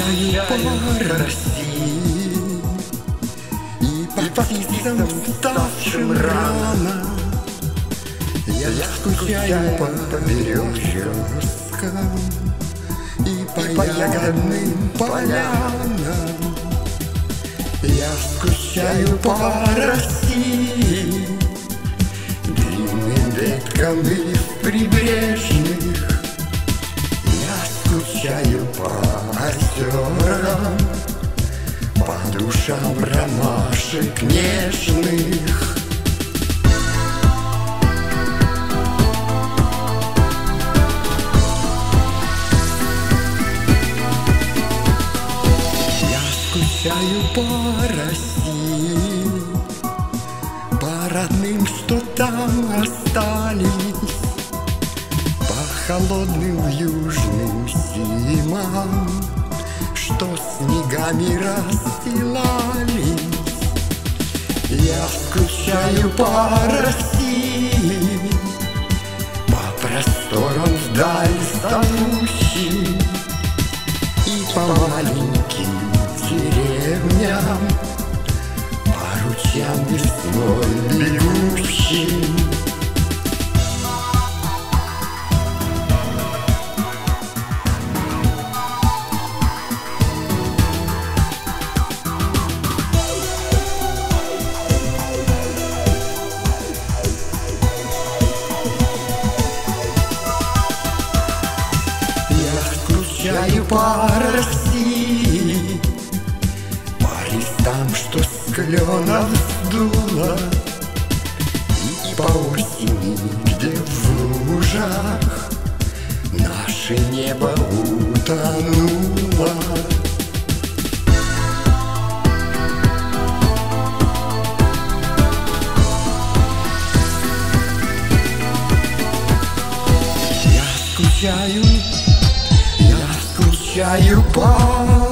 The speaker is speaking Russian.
скучаю по России и по птицам, вставшим рано. Я скучаю по березкам и по ягодным полянам. Я скучаю по России, длинным веткам и в прибрежных. Я скучаю по озерам, по душам ромашек нежных. Скучаю по России, по родным, что там остались, по холодным южным зимам, что снегами расстилались. Я скучаю по России, по просторам вдаль зовущим и по маленьким деревням, по ручьям весной бегущим. Я скучаю по России, листам, что с кленов сдуло, и по осени, где в лужах наше небо утонуло. Я скучаю по